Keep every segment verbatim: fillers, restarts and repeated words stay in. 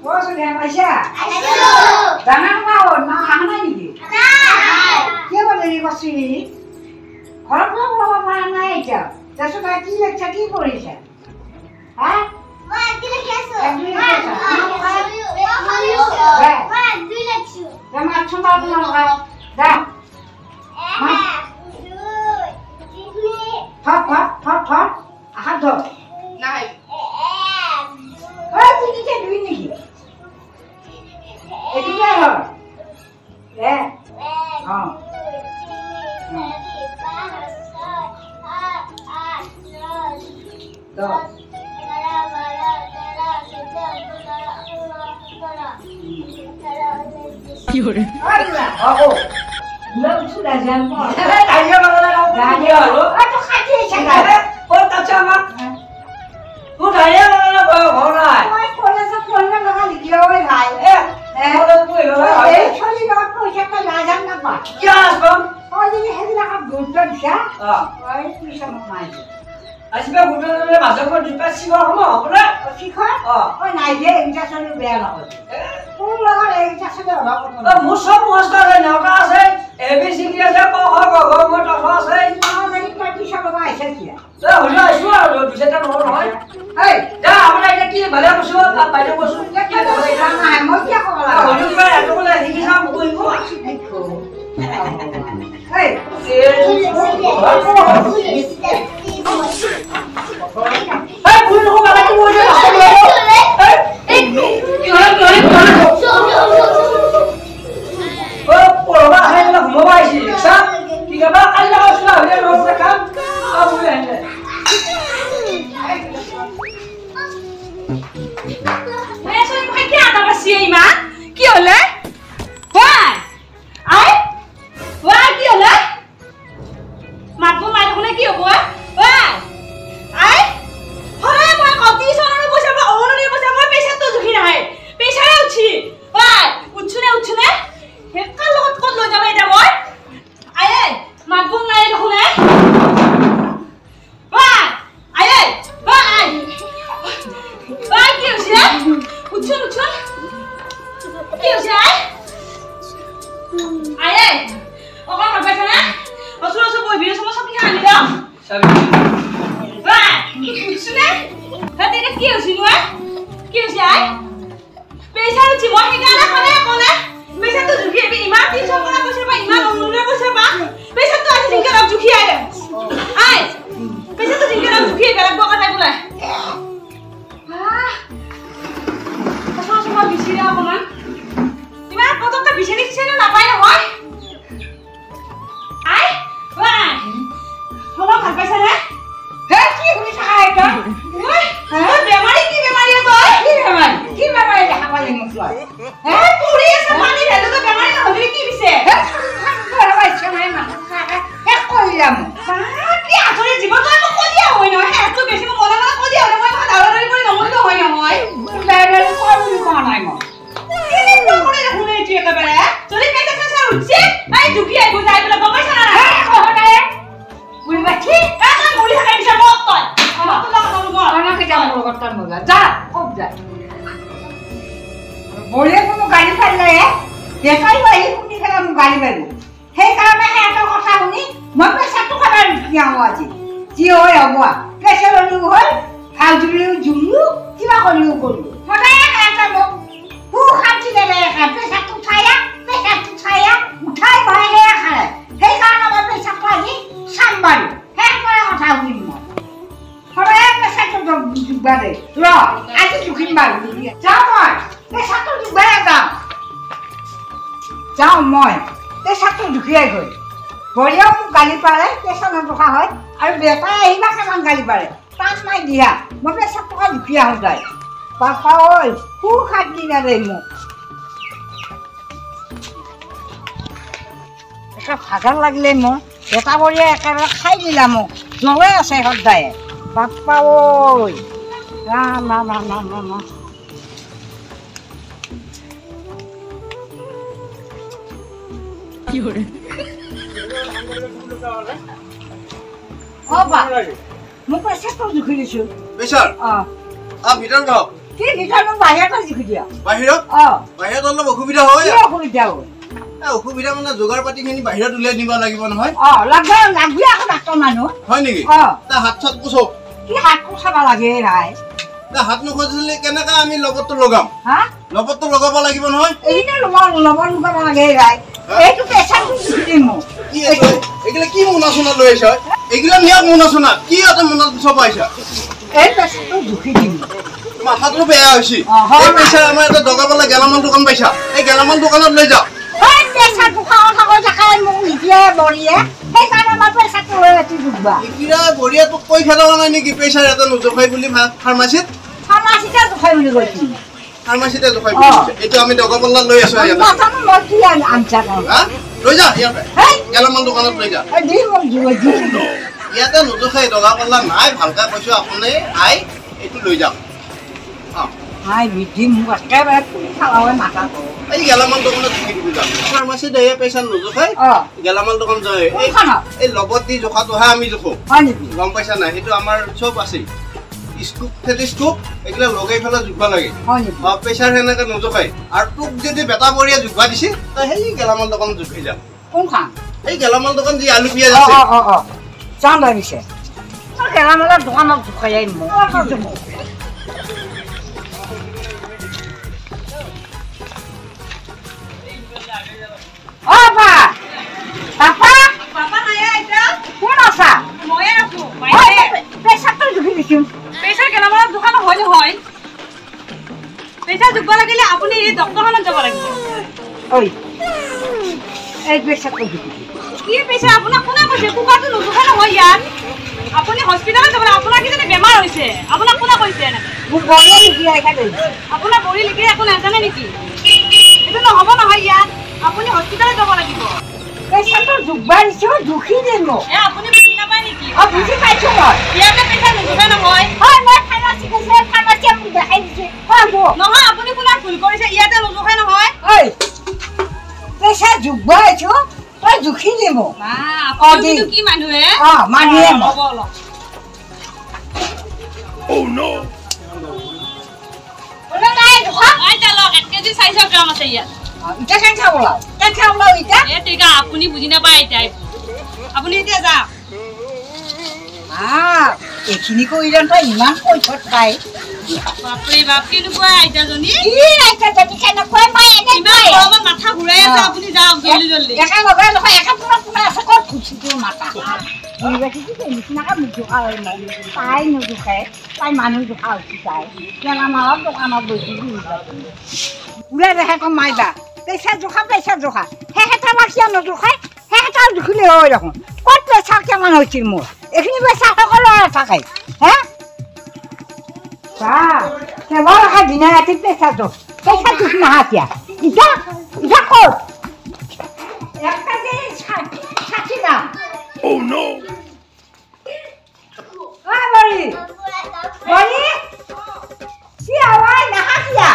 Bos udah Masya. Jangan mau, mau mana nih? Dia mau dari kos ini. Kalau belum mau mana aja. Dah sudah kira caki boleh sih. Hah? Wah, kira kiasu. Wah, Wah, dua laksu. Jangan cuma bilang dah. Hop hop hop hop. Ahad dong. Này. Oh, ini kan duit nih. Itu berapa? Eh. Oh. Tuh. Yaudah. Oh, belum sudah jempol. Ayo kalau Dah Ayo lu. Aduh, kaji cakap. Kau tak sama. Kau tanya kalau kau kau lah. Ôi, cô là sao cô nó nó đi vô ấy lại. Eh, kau dah puai kau lah. Ê, thôi đi đó, cô chắc là là dám nó bảo. Ya, bang. Thôi đi hết là học đủ tuần sao? Ah. Ôi, tôi sao mà mày. Asyik bukan tu masuk kau di pas sih kau mau apa dah? Ôi, chị khó. Ah. Ôi, này thế em chắc sao nó bè nó. Cô lo này em chắc sao nó nó. Ah, musuh musuh ada ni apa sih? A B C dia saya kau kau kau kau mau tak kau sih? Nó này cái tí sao nó bài sao kìa. Dah, sudah sudah tu bisa tak mau orang. Ê, Dah, apa lagi ni? Balik musuh, apa lagi musuh? cái đó là ngày mới chắc cô là. Kau ni mana? Kau ni ini sama tu itu. Ê, cô. Ê, Hei, bunuh kau lagi bunuh. Hei, eh, kau kau kau. Oh, kalau mak saya nak mau bayi sih, sah? Tiga mak kali lah sudah dia mau sekam, apa boleh ni? Mẹ sao em hay kia tao mà xì mà? Kiểu lấy. Hoài. Ấy. Hoài kiểu lấy. Mặt của mày không lấy kiểu của á. Hoài. Ấy. Hồi nãy moi còn tí xong nó bôi sao mà ố nó đi bôi sao moi bê sao tôi rồi khi này. Bê sao đâu chỉ. Hoài. 우추네 우추네. 헷갈려 갖고 너 잡아야 돼 뭘? 아예. mặt của mày nó không lấy. Hoài. 아예. Hoài. Hoài kiểu gì đấy? 우춘 우춘. kiểu gì đấy? Ai ơi, ông con phải phải nè, ông xuống xuống bồi bìa xuống sắp cái hàng gì đâu? Sao? Và, xuống đấy, thế thì cái kiểu gì nữa? Kiểu gì ấy? Bây giờ chỉ muốn cái gà con đấy con đấy, bây giờ tôi chụp kia bị imam thì sao con làm sao mà imam ông nói sao mà? Bây giờ tôi chỉ cái làm chụp kia đấy, ai? Bây giờ tôi chỉ cái làm chụp kia cái làm bao cái này cũng này. Ah, sao sao mà bị gì đâu con anh? Ima, kau tu tak bisa ni sini ngapain awak? Ai? Wah. Kau nak apa sana? Hei, chị không biết ai đó. Wah. Kau bemari ki bemari tu? Ki bemari? Ki bemari dah apa yang musuh? Eh, puri asa mani dah tu bemari nak beri ki bisa? Hei, kau dah baca mana mana? Hei, kau yang. Ah, ki aku ni jimat tu aku kau dia awak ni. Hei, tu besi mau mana mana kau dia awak. Mau dah orang ni pun nak mau tu awak yang awak. Dah dah kau ni kau nak mau. Ini kau kau ni dah kau ni cuci apa benda? Jadi kita sana uci. Ai cuci ai buat ai bila bawa sana. Hei, kau nak ya? Boleh baca? Ah, kan boleh akan bisa motor. Motor tak kau rumah. Kau nak kerja mulu kotor mulu. Dah, kau dah. Boleh kamu gaji pada ya? Dia kau ini pun ni kalau gaji baru. Hei, kalau nak hei atau kau tahu ni, mana satu kabar yang wajib. Cio ya buat. Kesal lu hol, hal julu julu, tiba kau lu kau. Mana yang kata lu? Bukan tidak ada yang satu saya, satu saya, utai bahaya yang ada. Hei, kalau nama besar lagi, sambar. Hei, kau yang tahu ni mau. Kalau yang satu tu juga deh. Loh, ada juga baru. Jangan, yang satu juga ada. Jangan mau, yang satu juga ada. Boleh aku gali pare, yang sana tu kah hay? Aduh, beta ini macam gali pare. Pas main dia, mau satu kali dia ada. Papa oi, who had dinner demo? Eka ভাগার লাগলে মো এটা বলি একেবারে খাই দিলাম জলে আছে সদায় বাপ্পা ঐ রাম রাম রাম রাম রাম কি হরে ও বা মোক পয়সা তো দুখি দিছো বেশার আ আ ভিতর গাও কি ভিতৰত বাহিৰতে জুখি দিয়া বাহিৰত অ বাহিৰত অলপ অসুবিধা হয় কি অসুবিধা হয় এ অসুবিধা মানে যোগাৰ পাতিখিনি বাহিৰত উলিয়াই নিব লাগিব নহয় অ লাগে লাগি আকৌ ডাক্তৰ মানুহ হয় নেকি অ তা হাত চাত কুচক কি হাত কুচাব লাগে ভাই তা হাত নুখুচিলে কেনেকৈ আমি লগতটো লগাম হা লগতটো লগাব লাগিব নহয় এইনে লব লব লব লাগে ভাই এইটো পেছাটো দিম কি এগুলা কি মোনা সোনা লৈ আহিছ এগুলা নিয়া মোনা সোনা কি আছে মোনা সব আহিছা এই পেছাটো জুখি দিম মাথাটো বেয়া হৈছে এই পইচা আমাৰ এটা দগাবলে গেলামাল দোকান পাইছা এই গেলামাল দোকানত লৈ যাও এই পেছাটো খাও খাও দেখাই মোক নিজে বৰিয়ে সেই কাৰণে মই পেছাটো লৈ আছি জুখবা ইকিৰা বৰিয়া তোক কৈ খেলাব নাই নেকি পইচা এটা নজখাই বুলি ফাৰ্মাসিত ফাৰ্মাসিতে জুখাই বুলি কৈছি ফাৰ্মাসিতে জুখাই বুলি এইটো আমি দগাবলে লৈ আছো ইয়াত মাথা মই কি আনছা হা লৈ যা ইয়াতে গেলামাল দোকানত লৈ যা এই দি মোক জুই দি ইয়াতে নজখাই দগাবলে নাই ভালকা কৈছো আপুনি আই এইটো লৈ যাওক হাই বিধি মোক একেবাৰে পুৰি খালাৱে মাথাটো এই গেলামাল দোকানত কি দিব যা ফাৰ্মাসিত এই পইচা নজখাই গেলামাল দোকান যায় এই এই লগত দি জখাটোহে আমি জখো হয় নেকি গম পাইছা নাই সেইটো আমাৰ চব আছে স্কুপ টেলিস্কোপ এগুলা লগাই ফেলা জুখবা লাগে হয় নেকি বা প্ৰেছাৰ হেনেকে নজখাই আৰু তোক যদি বেটা বৰিয়া জুখবা দিছে তা সেই গেলামাল দোকানত জুখি যা কোনখান এই গেলামাল দোকান যি আলু পিয়াজ অ আছে অ অ যাম ভাবিছে গেলামালৰ দোকানত জুখাই আহিম অ বা পাপা পাপা নাই আইতা কোন আছা ময়ে আছো বাইরে পেছাটো জুখি দিছো পইচা গেলামালৰ দোকান হয় নহয় পইচা জুগবা লাগিলে আপুনি এই ডক্টৰখনত যাব লাগিব ঐ এই পেছাটো জুখি কি পইচা আপোনাক কোনে কৈছে কুকাৰটো নুজুখা নহয় ইয়াত আপুনি হস্পিটালত যাব আপোনাৰ কি জানে বেমাৰ হৈছে আপোনাক কোনে কৈছে এনে মোক বৰিয়া লিখি আইকা দেই আপোনাৰ বৰি লিখি একো নাজানে নেকি এইটো নহ'ব নহয় ইয়াত আপুনি হস্পিটালত যাব লাগিব পেছাটো জুখবা দিছো জুখি দিম এ আপুনি বুজি নাপায় নেকি অ বুজি পাইছো মই ইয়াতে পইচা নুজুখা নহয় হয় মই ফাৰ্মাচী গৈছে ফাৰ্মাচীয়ে মোক দেখাই দিছে হয় নহয় আপুনি কোনে ভুল কৰিছে ইয়াতে নুজুখা নহয় ঐ পেছা জুখবা দিছো তই জুখি দিম বা আপুনি কি মানুহে অ মানুহে হ'ব অলপ Oh no ওলা নাই জুখা আইতা লওক এক কেজি চাৰিশ গ্ৰাম আছে ইয়াত ইটা কেন খাবলা কেন খাবলা ইটা এ টিকা আপুনি বুজি নাপায় আইতাই আপুনি এতিয়া যা আ এখিনি কইৰন তই ইমান পইছত পাই বাপৰে বাপ কেনেকুৱা আইতাজনী কি আইতা যদি কেন কই মই এনে ইমান গৰমত মাথা ঘূৰাই আছে আপুনি যাওক জলদি জলদি একা লগাই লগাই একা পুৰা পুৰা আছে ক'ত খুচিটো মাথা বুলিবা কি কি নিচিনাকে মুখা হয় মই তাই নুজুখাই তাই মানুহ জুখা উঠি তাই গেলামালৰ দোকানত বহি ওলাই দেখে কম মাইবা পইচা জোখা পইচা জোখা সেহেঁতা মাখিয়া নজোখাই সেহেঁতা জুখিলে হয় দেখোন ক'ত পইচা কিমান হৈছিল মোৰ এইখিনি পইচা সকলোৰে থাকে হে কেৱল একে দিনা ৰাতি পইচা জোখ পইচা জোখ নাহাতিয়া ইটা ইটা ক'ত এক কেজি ষাঠি দাম Oh no ঐ বৰি বৰি কি আৱাই নাহাতিয়া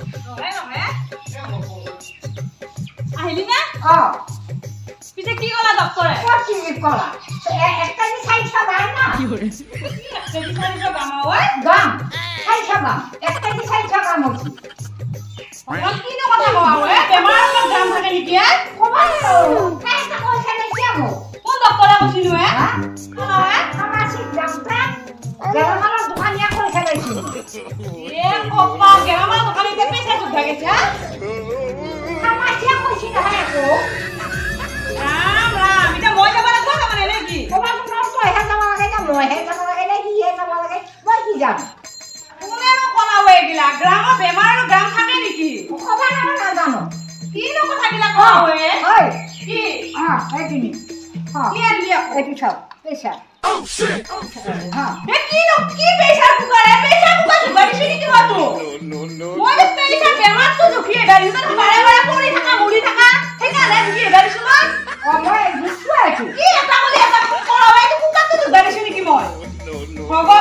আহিলি না অ পিছে কি ক'লা ডক্টৰে ক'ত কি ক'লা এক কেজি চাৰিশ দাম না কেজি চাৰিশ গ্ৰাম ঐ দাম চাৰিশ দাম এক কেজি চাৰিশ দাম হৈছে মই কিনো কথা কোৱা ঐ বেমাৰৰ লগত দাম থাকে নেকি ক'বাই চাৰিশ পইচা লৈছে মোক কোন ডক্টৰে কৈছিল হে হা কোন হে ফাৰ্মাচীত যাওঁতে গেলামালৰ দোকানীয়ে পইচা লৈছিল এ কপা গেলামালৰ দোকানীতে পইচা জুখা গৈছে ফাৰ্মাচীয়ে কৈছিল নহয় আকৌ ৰাম ৰাম এতিয়া মই যাব লাগিব তাৰমানে নেকি ক'ৰবাত তোমাৰ তইহে যাব লাগে নে মইহে যাব লাগে নে সিহে যাব লাগে মই কি যাম কোনেনো ক'লাও এইগিলা গ্ৰামৰ বেমাৰৰ গ্ৰাম থাকে নেকি ক'বা নহয় নাজানো কিনো কথাবিলাক কোৱা ঐ হয় কি অ এইখিনি কি আনিলি আকৌ এইটো চাওক পইচা হা এ কিনো কি পইচা কুকাৰে পইচা কুকাৰ জুগাৰ দিছে নেকি মইতো মই তো পইচা বেমাৰটো জুখি এবাৰ ইমান বাৰে বাৰে পৰি থাকা মুৰি থাকা সেইকাৰণে জুখি এবাৰ দিছো মই অ মই বুজিছো এইটো কি এটা বুলি এটা ক'লা এইটো কুকাৰটো জুগাৰ দিছে নেকি মই হ'ব